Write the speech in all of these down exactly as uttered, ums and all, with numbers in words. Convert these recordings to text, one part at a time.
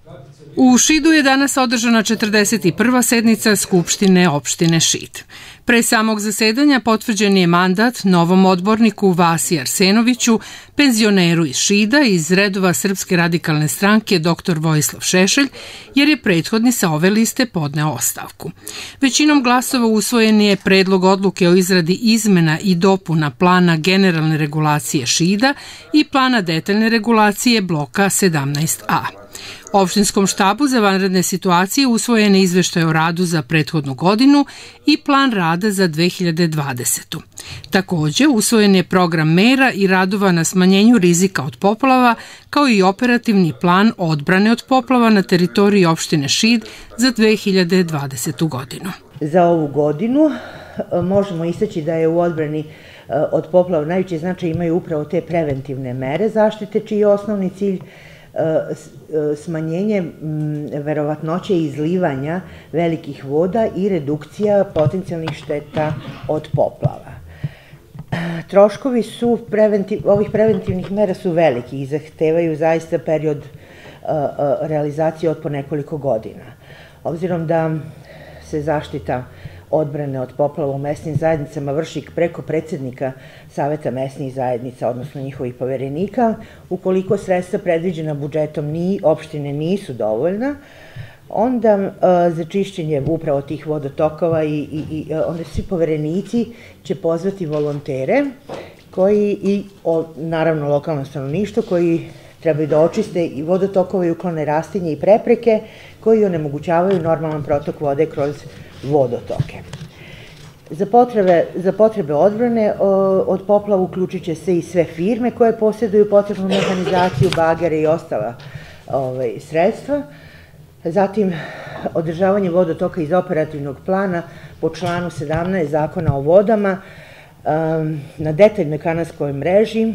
U Šidu je danas održana četrdeset prva sednica Skupštine opštine Šid. Pre samog zasedanja potvrđen je mandat novom odborniku Vasi Arsenoviću, penzioneru iz Šida iz redova Srpske radikalne stranke dr Vojislav Šešelj, jer je prethodni sa ove liste podneo ostavku. Većinom glasova usvojen je predlog odluke o izradi izmena i dopuna plana generalne regulacije Šida i plana detaljne regulacije bloka sedamnaest a. Opštinskom štabu za vanredne situacije usvojen je izveštaj o radu za prethodnu godinu i plan rada za dve hiljade dvadesetu. Takođe, usvojen je program mera i radova na smanjenju rizika od poplava, kao i operativni plan odbrane od poplava na teritoriji opštine Šid za dve hiljade dvadesetu godinu. Za ovu godinu možemo istaći da je u odbrani od poplava najveći značaj imaju upravo te preventivne mere zaštite, čiji je osnovni cilj smanjenje verovatnoće izlivanja velikih voda i redukcija potencijalnih šteta od poplava. Troškovi su ovih preventivnih mera su veliki i zahtevaju zaista period realizacije od po nekoliko godina. Obzirom da se zaštita odbrane od poplava u mesnim zajednicama vrši preko predsednika Saveta mesnih zajednica, odnosno njihovih poverenika, ukoliko sredstva predviđena budžetom opštine nisu dovoljna, onda za čišćenje upravo tih vodotokova i onda svi poverenici će pozvati volontere koji i naravno lokalno stanovništvo koji trebaju da očiste i vodotokove i uklone rastinje i prepreke koji onemogućavaju normalan protok vode kroz vodotoke. Za potrebe, za potrebe odbrane od poplava uključit će se i sve firme koje posjeduju potrebnu mehanizaciju, bagere i ostala ovaj, sredstva. Zatim, održavanje vodotoka iz operativnog plana po članu sedamnaest Zakona o vodama um, na detaljnoj kanalskoj mreži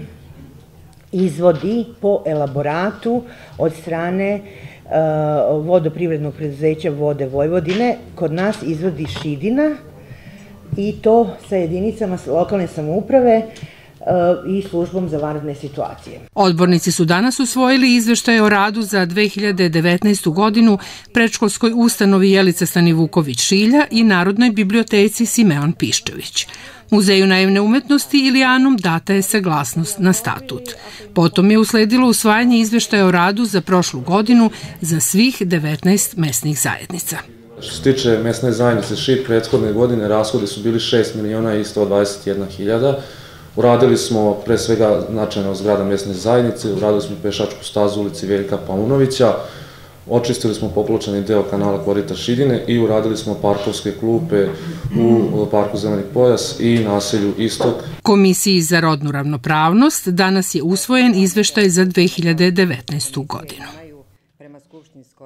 izvodi po elaboratu od strane uh, vodoprivrednog preduzeća Vode Vojvodine, kod nas izvodi Šidina, i to sa jedinicama lokalne samouprave i službom za vanredne situacije. Odbornici su danas usvojili izveštaj o radu za dve hiljade devetnaestu godinu predškolskoj ustanovi Jelica Stanivuković Šilja i Narodnoj biblioteci Simeon Piščević. Muzeju naivne umetnosti Ilijanum data je saglasnost na statut. Potom je usledilo usvajanje izveštaja o radu za prošlu godinu za svih devetnaest mesnih zajednica. Što se tiče mesne zajednice Šid, prethodne godine rashodi su bili šest miliona i sto dvadeset jedna hiljada. Uradili smo pre svega značajno zgrada mesne zajednice, uradili smo pešačku stazu u ulici Veljka Paunovića, očistili smo popločani deo kanala korita Šidine i uradili smo parkovske klupe u parku Zeleni pojas i naselju Istok. Komisiji za rodnu ravnopravnost danas je usvojen izveštaj za dve hiljade devetnaestu godinu.